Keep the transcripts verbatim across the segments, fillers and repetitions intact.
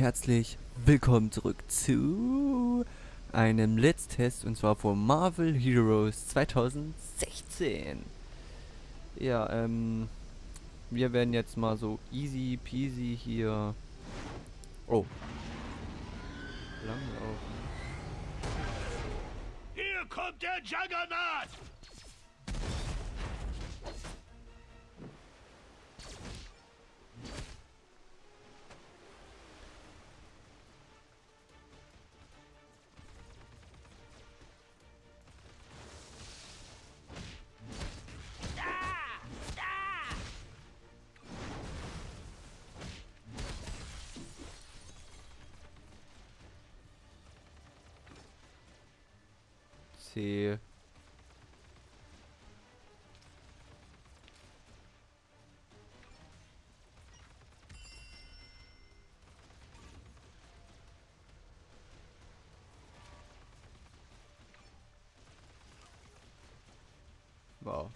herzlich willkommen zurück zu einem Let's Test, und zwar von Marvel Heroes zwanzig sechzehn. Ja, ähm, wir werden jetzt mal so easy peasy hier, oh, langlaufen. Hier kommt der Juggernaut! C. Wow.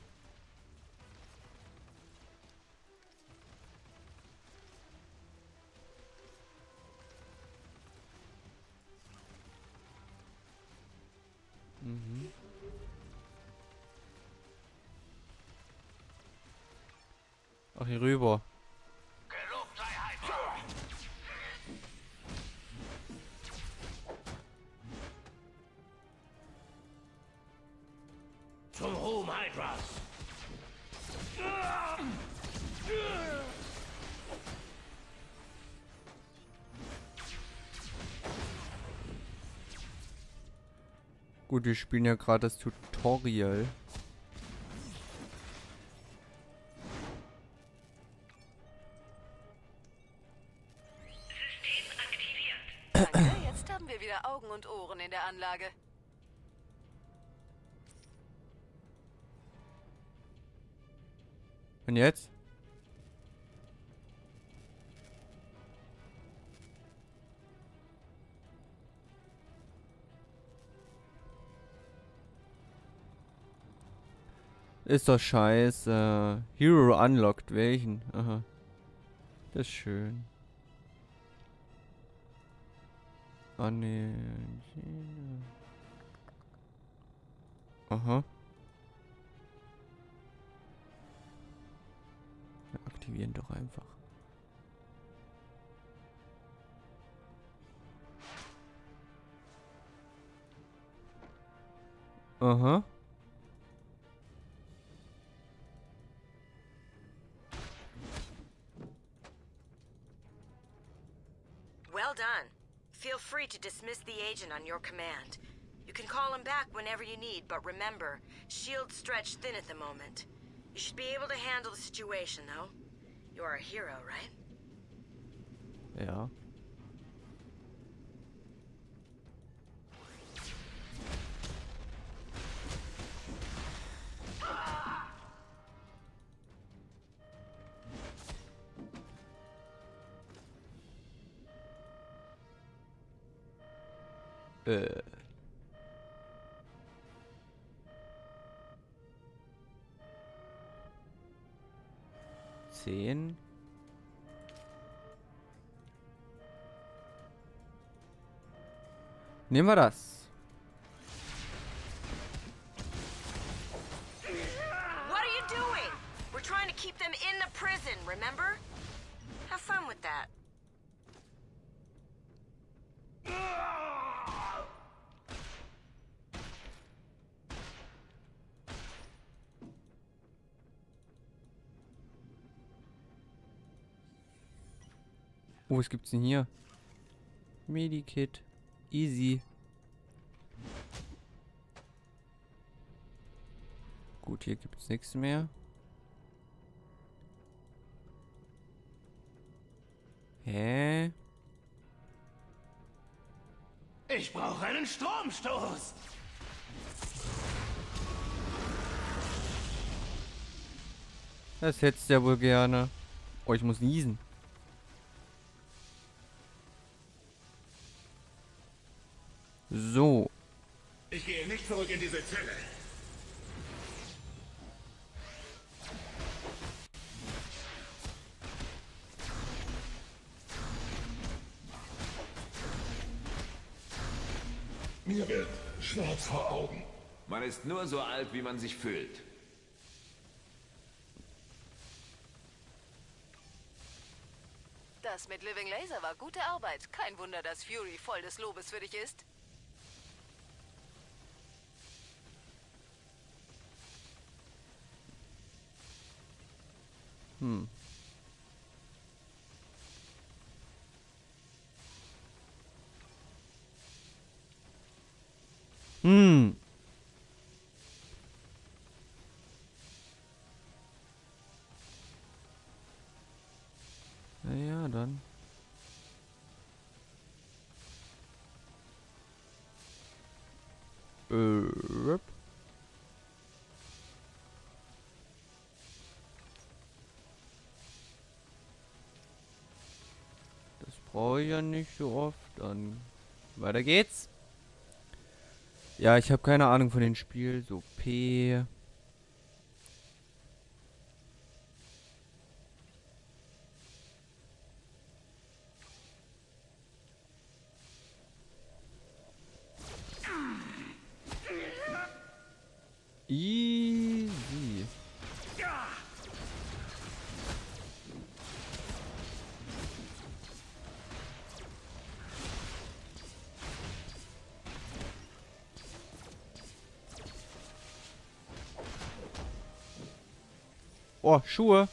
Mhm. Ach, hier rüber. Gelobt sei Hydra! Zum Ruhm Hydras! Gut, wir spielen ja gerade das Tutorial. Danke, jetzt haben wir wieder Augen und Ohren in der Anlage. Und jetzt? Ist doch scheiße. Hero unlocked. Welchen? Aha. Das ist schön. Ah, ne. Aha. Wir aktivieren doch einfach. Aha. Well done. Feel free to dismiss the agent on your command. You can call him back whenever you need, but remember, shield's stretched thin at the moment. You should be able to handle the situation, though. You are a hero, right? Ja. Äh. Zehn. Nehmen wir das. What are you doing? We're trying to keep them in the prison, remember? Have fun with that. Oh, was gibt's denn hier? Medikit. Easy. Gut, hier gibt's nichts mehr. Hä? Ich brauche einen Stromstoß! Das hättest du ja wohl gerne. Oh, ich muss niesen. So. Ich gehe nicht zurück in diese Zelle. Mir wird schwarz vor Augen. Man ist nur so alt, wie man sich fühlt. Das mit Living Laser war gute Arbeit. Kein Wunder, dass Fury voll des Lobes für dich ist. Hm. Hm. Na ja, dann. Äh, rip. Das brauche ich ja nicht so oft. Dann weiter geht's. Ja, ich habe keine Ahnung von dem Spiel. So P. Easy. Oh, Schuhe.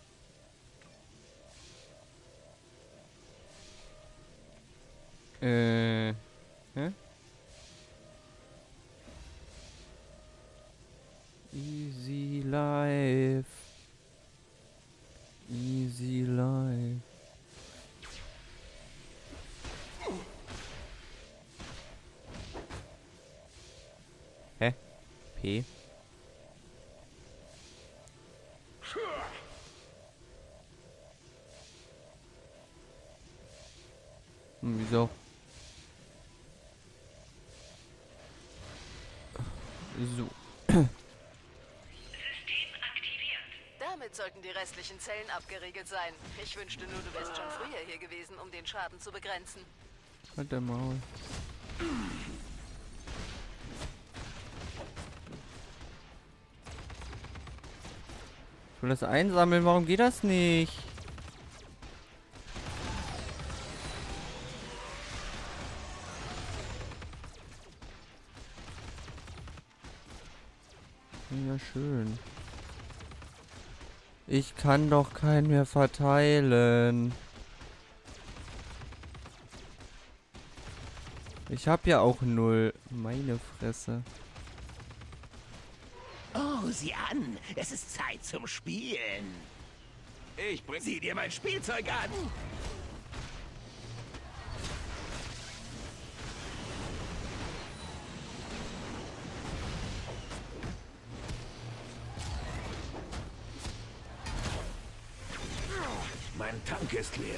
Äh. Hä? Easy life. Easy life. Hä? P? Hm, wieso? So. Damit sollten die restlichen Zellen abgeriegelt sein. Ich wünschte nur, du wärst schon früher hier gewesen, um den Schaden zu begrenzen. Halt der Maul. Ich will das einsammeln, warum geht das nicht? Ja, schön. Ich kann doch keinen mehr verteilen. Ich hab ja auch null. Meine Fresse. Oh, sieh an. Es ist Zeit zum Spielen. Ich bring... Sieh dir mein Spielzeug an. Mein Tank ist leer.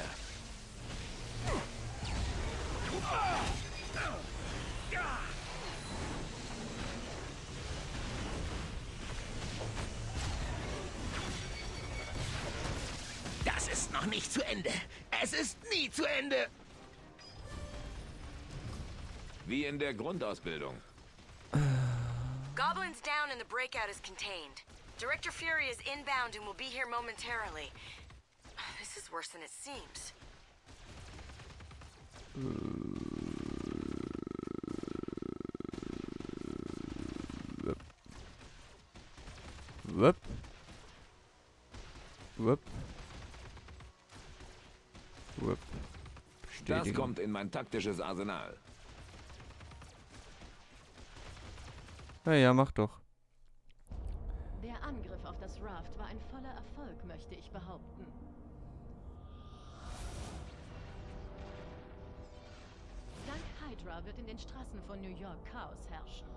Das ist noch nicht zu Ende. Es ist nie zu Ende. Wie in der Grundausbildung. Goblin's down and the breakout is contained. Director Fury is inbound and will be here momentarily. This is worse than it seems. Wupp. Wupp. Wupp. Das Bestätigen. kommt in mein taktisches Arsenal. Ja, ja, mach doch. Der Angriff auf das Raft war ein voller Erfolg, möchte ich behaupten. Dank Hydra wird in den Straßen von New York Chaos herrschen.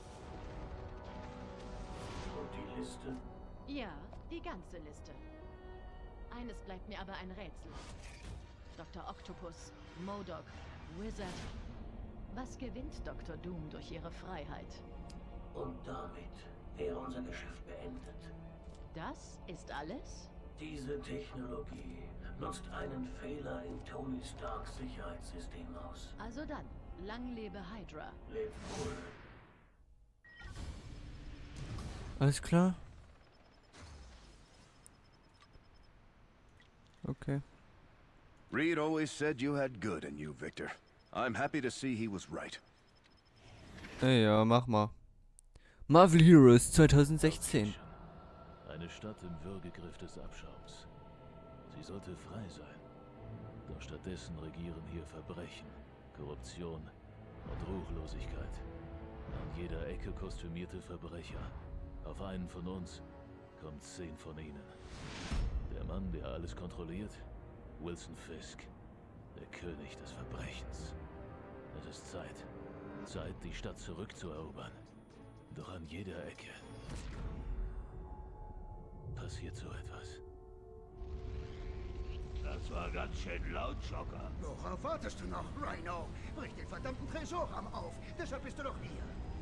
Und die Liste? Ja, die ganze Liste. Eines bleibt mir aber ein Rätsel. Doktor Octopus, MODOK, Wizard. Was gewinnt Doktor Doom durch ihre Freiheit? Und damit wäre unser Geschäft beendet. Das ist alles? Diese Technologie nutzt einen Fehler in Tony Starks Sicherheitssystem aus. Also dann, Lang lebe Hydra. Lebt wohl. Alles klar? Okay. Reed always said you had good in you, Victor. I'm happy to see he was right. Ey, ja, mach mal. Marvel Heroes zwanzig sechzehn. Eine Stadt im Würgegriff des Abschaums. Sie sollte frei sein. Doch stattdessen regieren hier Verbrechen, Korruption und Ruchlosigkeit. An jeder Ecke kostümierte Verbrecher. Auf einen von uns kommt zehn von ihnen. Der Mann, der alles kontrolliert, Wilson Fisk. Der König des Verbrechens. Es ist Zeit. Zeit, die Stadt zurückzuerobern. Doch an jeder Ecke passiert so etwas. Das war ganz schön laut, Schocker. Worauf wartest du noch, Rhino? Brich den verdammten Tresorraum auf. Deshalb bist du doch hier.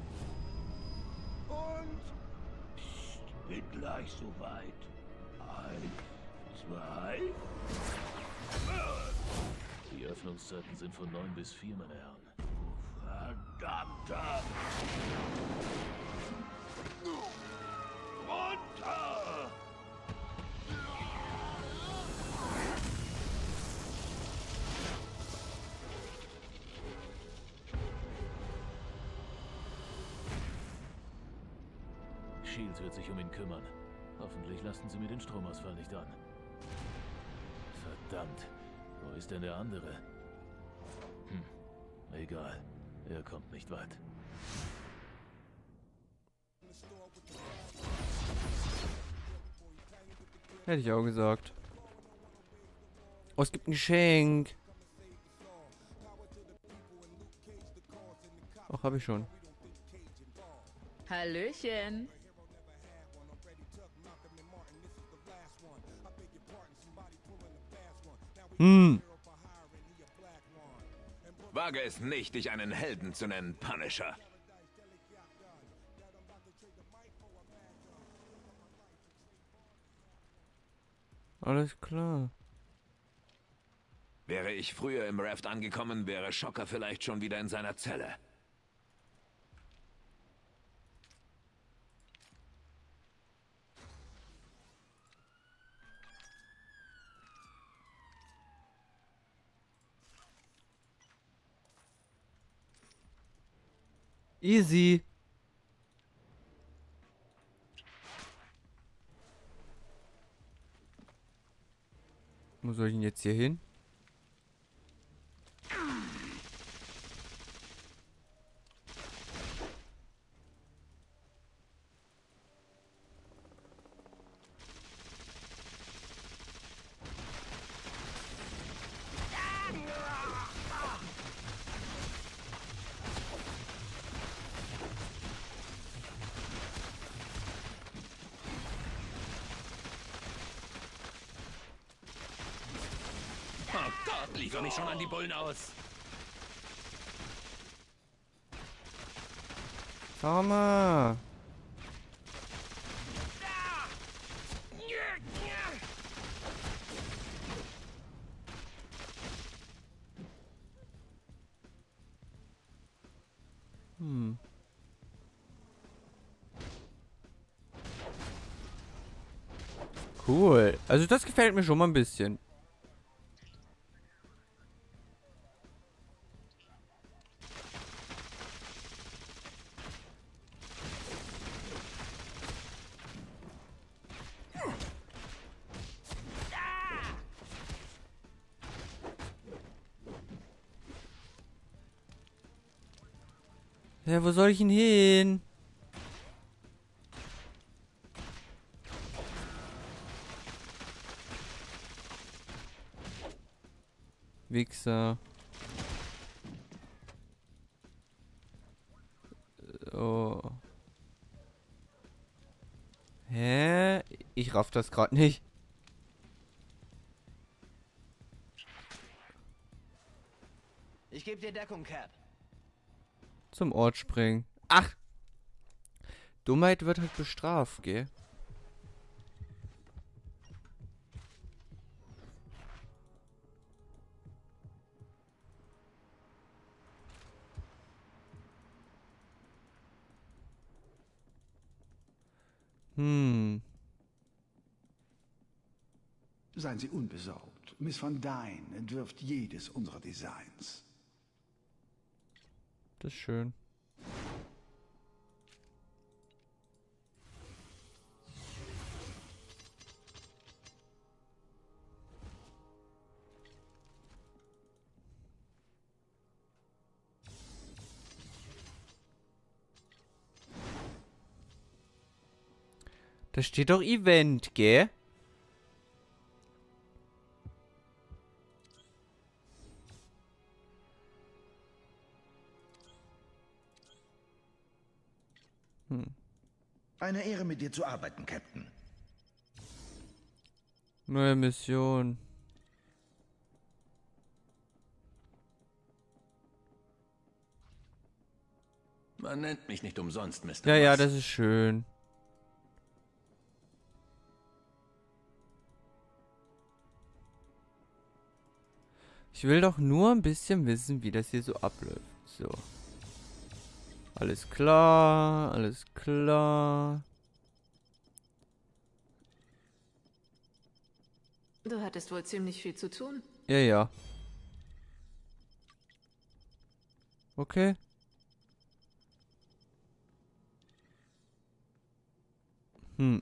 Und... Psst, bin gleich soweit. Eins, zwei... Die Öffnungszeiten sind von neun bis vier, meine Herren. Verdammter! Runter! Shield wird sich um ihn kümmern. Hoffentlich lassen sie mir den Stromausfall nicht an. Verdammt, wo ist denn der andere? Hm, egal. Er kommt nicht weit. Hätte ich auch gesagt. Oh, es gibt ein Geschenk. Ach, habe ich schon. Hallöchen. Hm. Wage es nicht, dich einen Helden zu nennen, Punisher. Alles klar. Wäre ich früher im Raft angekommen, wäre Shocker vielleicht schon wieder in seiner Zelle. Easy. Wo soll ich denn jetzt hier hin? Oh Gott, lief doch nicht schon an die Bullen aus. Summer. Hm. Cool. Also das gefällt mir schon mal ein bisschen. Ja, wo soll ich denn hin? Wichser. Oh. Hä? Ich raff das gerade nicht. Ich gebe dir Deckung, Cap. Zum Ort springen. Ach! Dummheit wird halt bestraft, gell? Hm. Seien Sie unbesorgt. Miss Van Dyne entwirft jedes unserer Designs. Das ist schön. Da steht doch Event, gell? Hm. Eine Ehre, mit dir zu arbeiten, Captain. Neue Mission. Man nennt mich nicht umsonst, Mister Ja, ja, Moss. das ist schön. Ich will doch nur ein bisschen wissen, wie das hier so abläuft. So. Alles klar, alles klar. Du hattest wohl ziemlich viel zu tun. Ja, ja. Okay. Hm.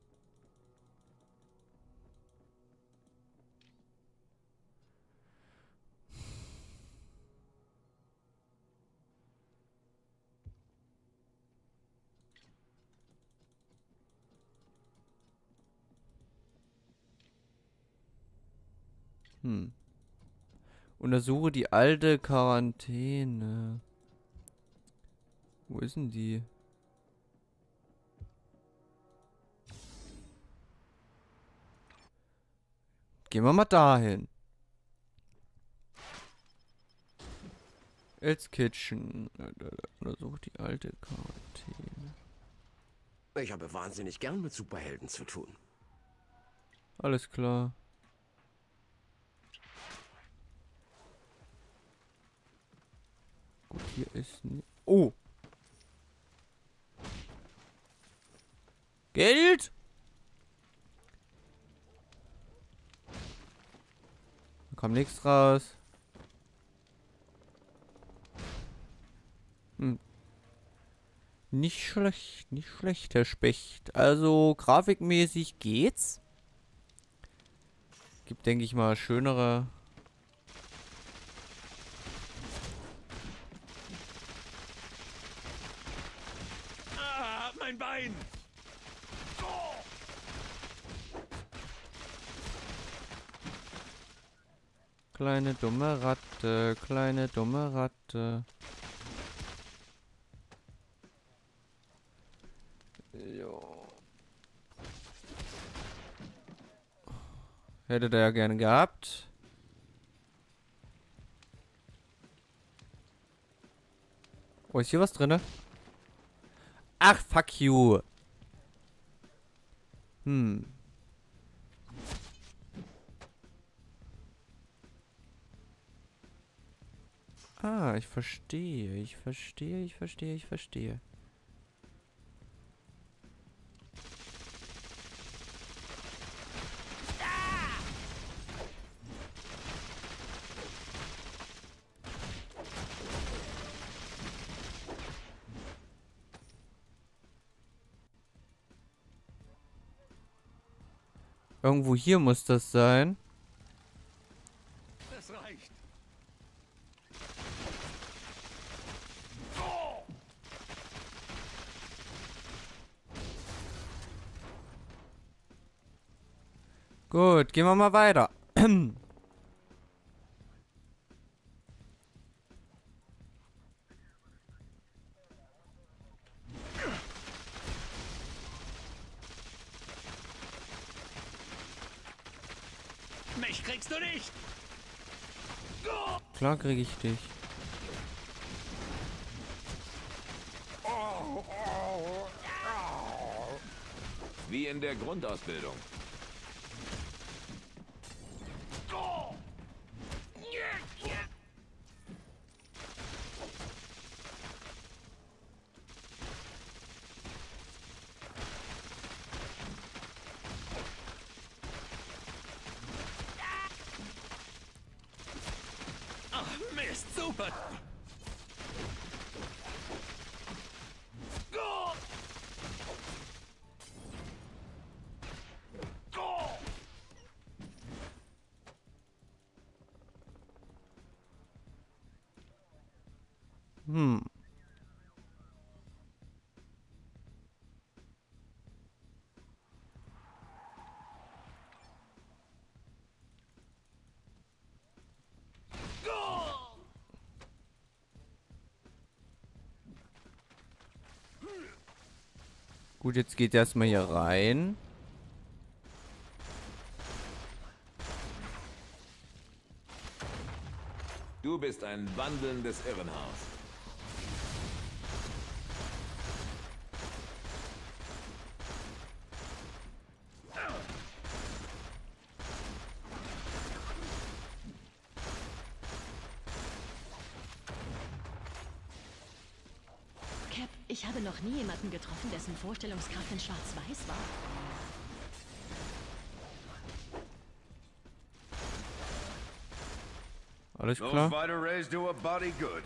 Hm. Untersuche die alte Quarantäne. Wo ist denn die? Gehen wir mal dahin. It's Kitchen. Untersuche die alte Quarantäne. Ich habe wahnsinnig gern mit Superhelden zu tun. Alles klar. Gut, hier ist... Oh! Geld? Da kommt nichts raus. Hm. Nicht schlecht, nicht schlecht, Herr Specht. Also, grafikmäßig geht's. Gibt, denke ich mal, schönere... Ah, mein Bein! Oh. Kleine dumme Ratte, kleine dumme Ratte. Jo. Hätte der ja gerne gehabt. Oh, ist hier was drinne? Ach, fuck you. Hm. Ah, ich verstehe, ich verstehe, ich verstehe, ich verstehe. Irgendwo hier muss das sein. Das reicht. Gut, gehen wir mal weiter. Mich kriegst du nicht! Klar krieg ich dich. Wie in der Grundausbildung. Super. Go! Go! Hm. Gut, jetzt geht erstmal hier rein. Du bist ein wandelndes Irrenhaus. Cap, ich habe noch nie jemanden getroffen, dessen Vorstellungskraft in Schwarz-Weiß war. Alles Those klar. Vita rays do a body good.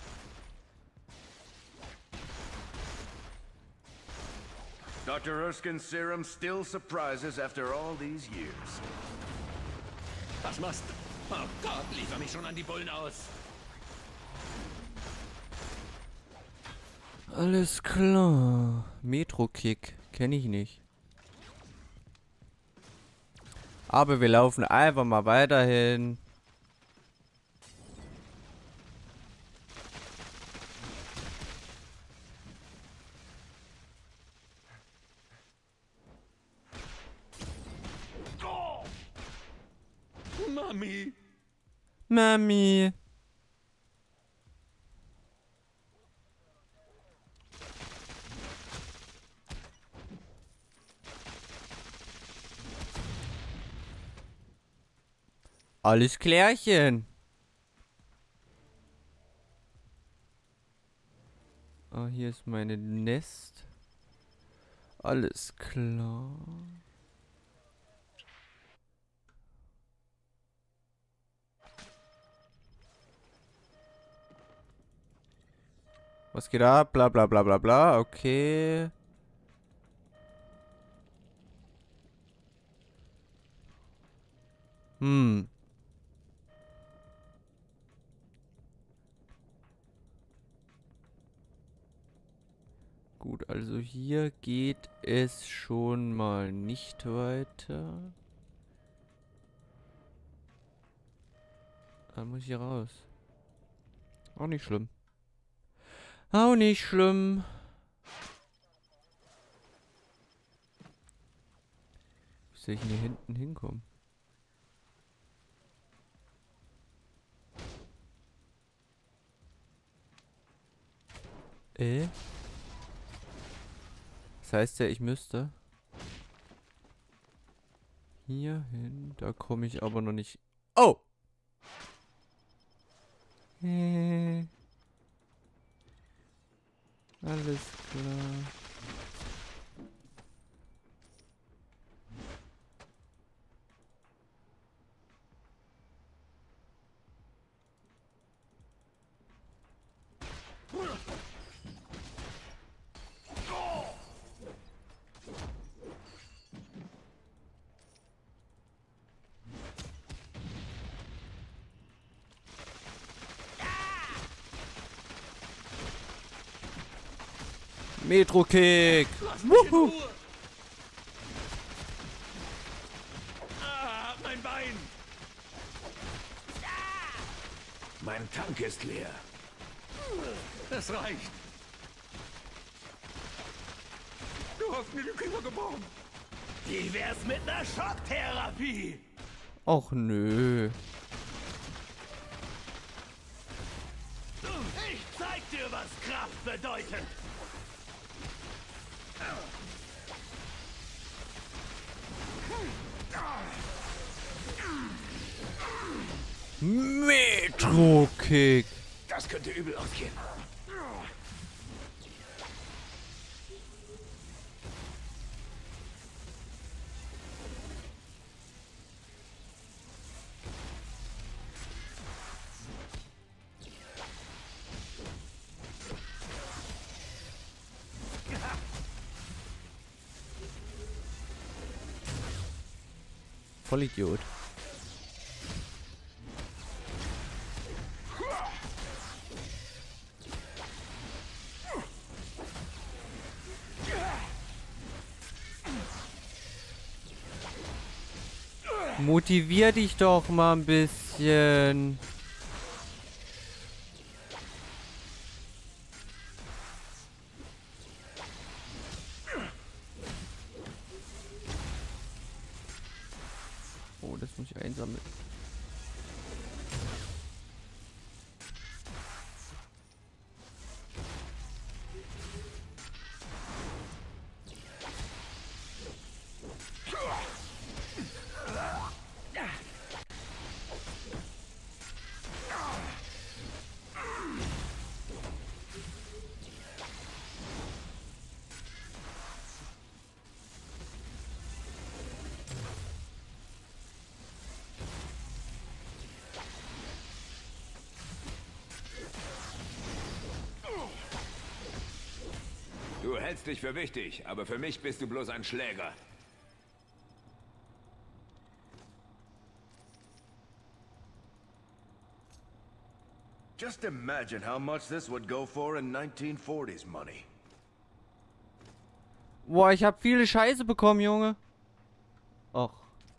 Doctor Erskine's serum still surprises after all these years. Was machst du? Oh Gott, liefer mich schon an die Bullen aus. Alles klar. Metro-Kick. Kenne ich nicht. Aber wir laufen einfach mal weiterhin. Mami. Mami. Alles klärchen. Ah, hier ist meine Nest. Alles klar. Was geht ab? Bla bla bla bla bla. Okay. Hm. Gut, also hier geht es schon mal nicht weiter. Dann muss ich hier raus. Auch nicht schlimm. Auch nicht schlimm. Wie soll ich denn hier hinten hinkommen? Äh? Das heißt ja, ich müsste hier hin. Da komme ich aber noch nicht. Oh! Äh. Alles klar. Metro-Kick! Wuhu! Ah, mein Bein! Mein Tank ist leer. Das reicht. Du hast mir die Kinder gebrochen. Wie wär's mit einer Schocktherapie? Och nö. Ich zeig dir, was Kraft bedeutet. Metro-Kick! Das könnte übel ausgehen. Vollidiot. Motivier dich doch mal ein bisschen. Oh, das muss ich einsammeln. Du hältst dich für wichtig, aber für mich bist du bloß ein Schläger. Just imagine how much this would go for in nineteen forties money. Boah, ich habe viele Scheiße bekommen, Junge. Och.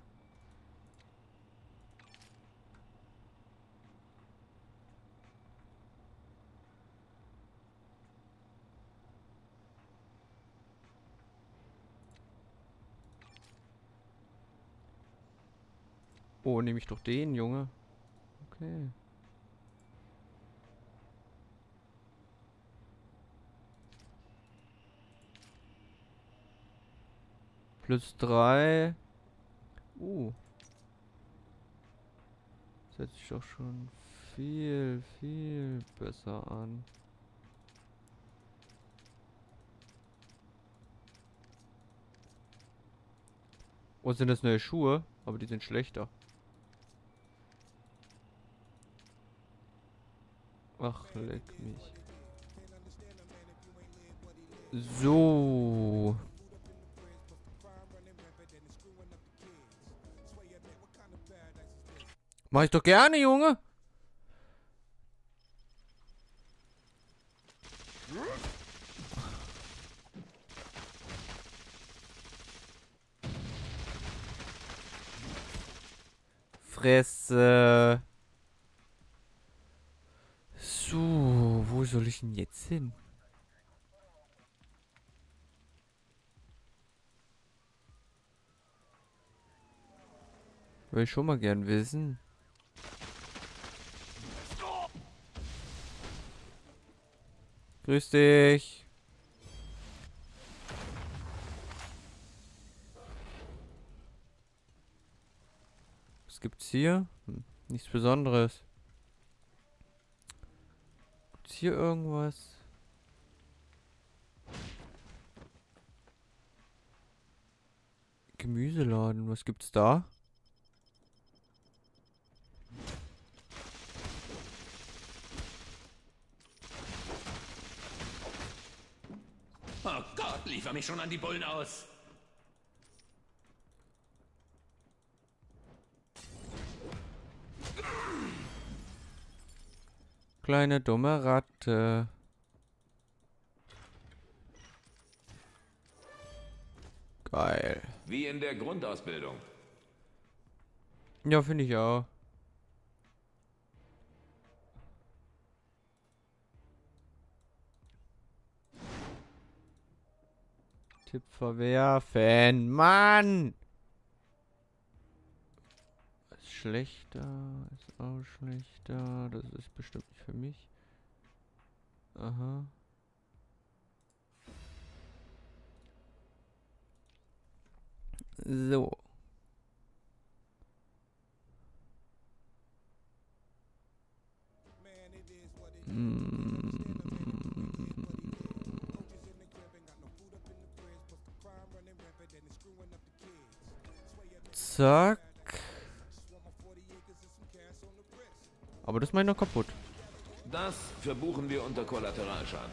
Oh, nehme ich doch den, Junge. Okay. Plus drei. Uh. Das hört sich doch schon viel, viel besser an. Oh, sind das neue Schuhe? Aber die sind schlechter. Ach, leck mich. So. Mach ich doch gerne, Junge. Fresse. So, wo soll ich denn jetzt hin? Will ich schon mal gern wissen. Grüß dich. Was gibt's hier? Hm, nichts Besonderes. Gibt's hier irgendwas? Gemüseladen, was gibt's da? Oh Gott, liefer mich schon an die Bullen aus. Kleine dumme Ratte. Geil. Wie in der Grundausbildung. Ja, finde ich auch. Tipp verwerfen. Mann! Ist schlechter. Ist auch schlechter. Das ist bestimmt nicht für mich. Aha. So. Zack. Aber das ist meiner kaputt. Das verbuchen wir unter Kollateralschaden.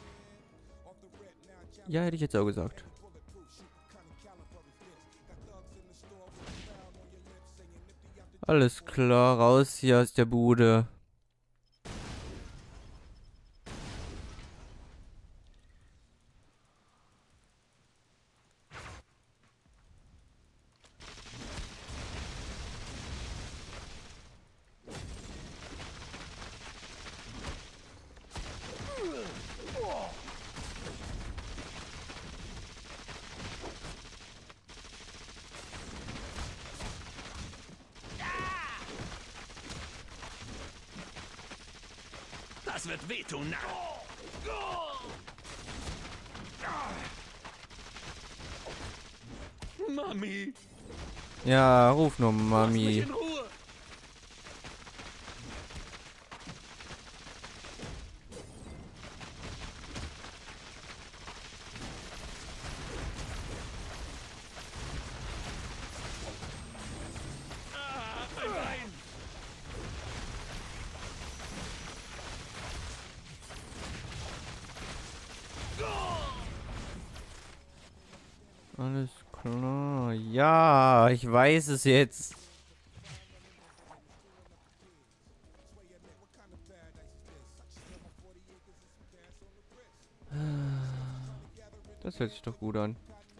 Ja, hätte ich jetzt auch gesagt. Alles klar, raus hier aus der Bude. Das wird wehtun, na. Mami. Ja, ruf nur Lass mich Mami. in Ruhe. Ah, mein Bein. Alles klar. Ja, ich weiß es jetzt. Das hört sich doch gut an.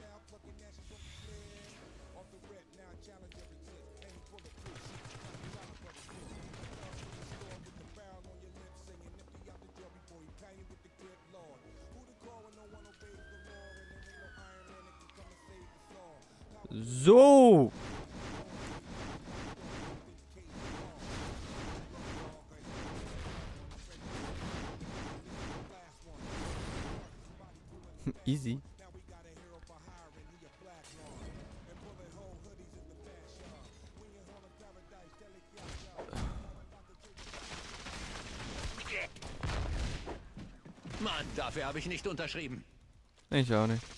So. Easy. Mann, dafür habe ich nicht unterschrieben. Ich auch nicht.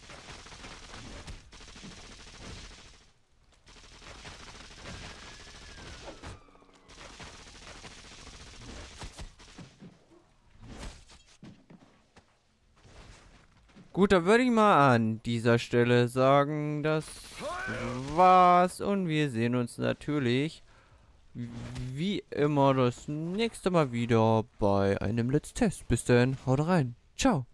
Gut, da würde ich mal an dieser Stelle sagen, das war's und wir sehen uns natürlich wie immer das nächste Mal wieder bei einem Let's Test. Bis dann, haut rein. Ciao.